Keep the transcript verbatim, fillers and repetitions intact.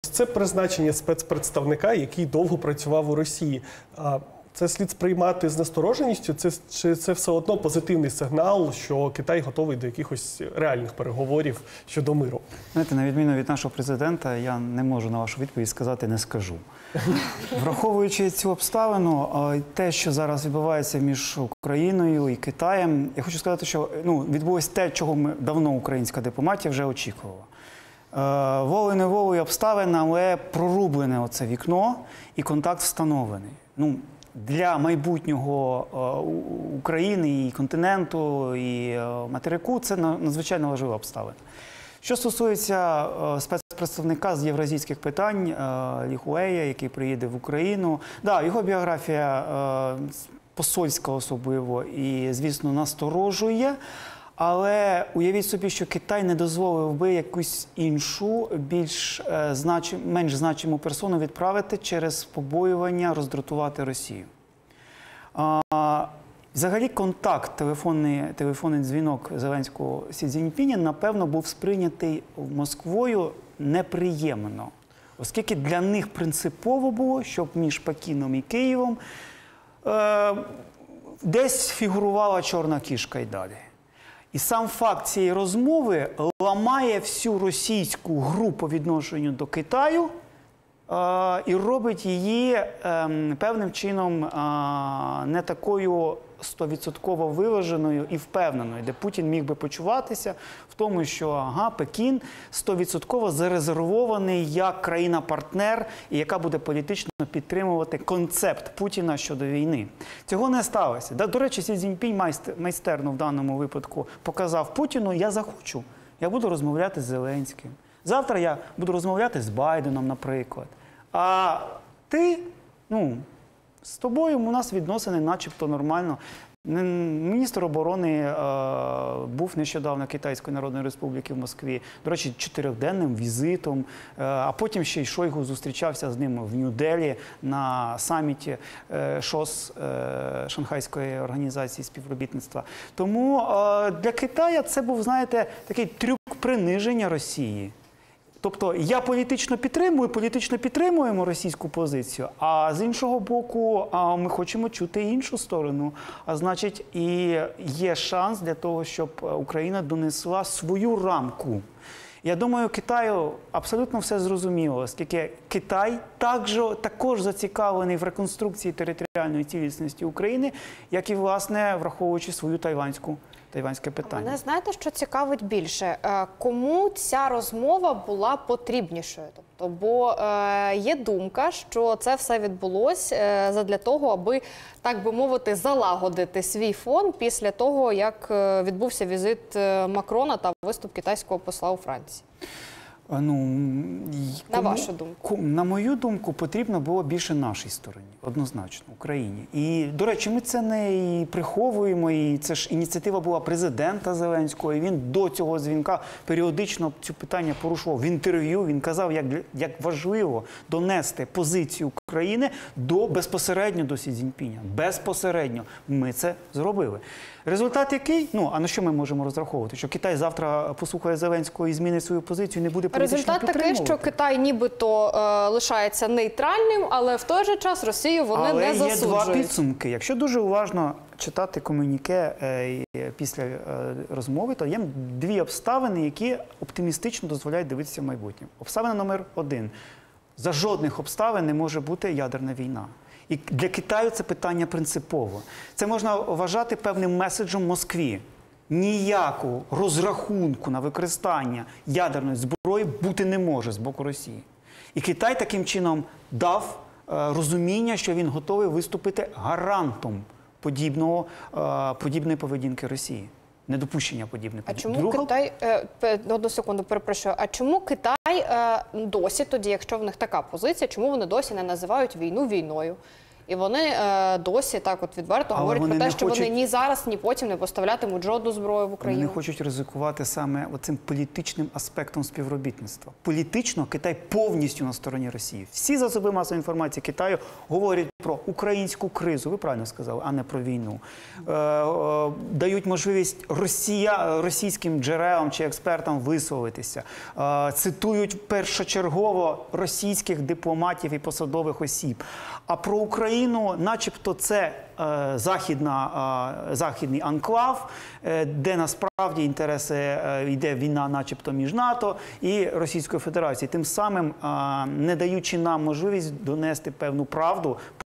Це призначення спецпредставника, який довго працював у Росії. Це слід сприймати з настороженістю, це, чи це все одно позитивний сигнал, що Китай готовий до якихось реальних переговорів щодо миру? Знаєте, на відміну від нашого президента, я не можу на вашу відповідь сказати «не скажу». Враховуючи цю обставину, те, що зараз відбувається між Україною і Китаєм, я хочу сказати, що ну, відбулось те, чого ми давно українська дипломатія вже очікувала. Волею-неволею обставин, але прорублене оце вікно і контакт встановлений. Ну, для майбутнього України і континенту, і материку це надзвичайно важлива обставина. Що стосується спецпредставника з євразійських питань Лі Хуея, який приїде в Україну, да, його біографія посольська особливо і, звісно, насторожує. Але уявіть собі, що Китай не дозволив би якусь іншу, більш значим, менш значиму персону відправити через побоювання роздратувати Росію. А, взагалі контакт, телефонний, телефонний дзвінок Зеленського Сі Цзіньпіня, напевно, був сприйнятий Москвою неприємно. Оскільки для них принципово було, щоб між Пекіном і Києвом е, десь фігурувала чорна кішка й далі. І сам факт цієї розмови ламає всю російську гру по відношенню до Китаю е, і робить її е, певним чином е, не такою стовідсотково виваженою і впевненою, де Путін міг би почуватися в тому, що ага, Пекін стовідсотково зарезервований як країна-партнер, і яка буде політично підтримувати концепт Путіна щодо війни. Цього не сталося. До речі, Сі Цзіньпінь майстерно в даному випадку показав Путіну: я захочу, я буду розмовляти з Зеленським. Завтра я буду розмовляти з Байденом, наприклад. А ти, ну, з тобою у нас відносини начебто нормально. Міністр оборони е, був нещодавно Китайської Народної Республіки в Москві, до речі, чотирьохденним візитом, е, а потім ще й Шойгу зустрічався з ним в Нью-Делі на саміті е, ШОС, е, Шанхайської організації співробітництва. Тому е, для Китаю це був, знаєте, такий трюк приниження Росії. Тобто я політично підтримую, політично підтримуємо російську позицію, а з іншого боку ми хочемо чути іншу сторону. А значить, і є шанс для того, щоб Україна донесла свою рамку. Я думаю, Китаю абсолютно все зрозуміло, оскільки Китай також, також зацікавлений в реконструкції територіальної цілісності України, як і, власне, враховуючи свою тайванську Тайванське питання. Мене, знаєте, що цікавить більше? Кому ця розмова була потрібнішою? Тобто, бо е, є думка, що це все відбулося е, задля того, аби, так би мовити, залагодити свій фон після того, як відбувся візит Макрона та виступ китайського посла у Франції. Ну, на кому, вашу думку? На мою думку, потрібно було більше нашій стороні, однозначно, Україні. І, до речі, ми це не і приховуємо, і це ж ініціатива була президента Зеленського, і він до цього дзвінка періодично цю питання порушував в інтерв'ю. Він казав, як, як важливо донести позицію України до, безпосередньо до Сі Цзіньпіня. Безпосередньо ми це зробили. Результат який? Ну, а на що ми можемо розраховувати? Що Китай завтра послухає Зеленського і змінить свою позицію, не буде політично підтримувати? Результат такий, що Китай нібито е, лишається нейтральним, але в той же час Росію вони але не засуджують. Але є два підсумки. Якщо дуже уважно читати комюніке е, після е, розмови, то є дві обставини, які оптимістично дозволяють дивитися в майбутнє. Обставина номер один. За жодних обставин не може бути ядерна війна. І для Китаю це питання принципово. Це можна вважати певним меседжем Москві. Ніякого розрахунку на використання ядерної зброї бути не може з боку Росії. І Китай таким чином дав е, розуміння, що він готовий виступити гарантом подібного, е, подібної поведінки Росії. Недопущення подібної поведінки. А чому Друга... Китай, е, одну секунду, перепрошую, а чому Китай е, досі тоді, якщо в них така позиція, чому вони досі не називають війну війною? І вони е, досі так от відверто Але говорять про те, що хочуть... вони ні зараз, ні потім не поставлятимуть жодну зброю в Україну. Вони не хочуть ризикувати саме оцим політичним аспектом співробітництва. Політично Китай повністю на стороні Росії. Всі засоби масової інформації Китаю говорять про українську кризу, ви правильно сказали, а не про війну. Е, е, дають можливість росія, російським джерелам чи експертам висловитися. Е, цитують першочергово російських дипломатів і посадових осіб. А про Україну, начебто, це е, західна, е, західний анклав, е, де насправді інтереси, е, йде війна начебто між НАТО і Російською Федерацією. Тим самим, е, не даючи нам можливість донести певну правду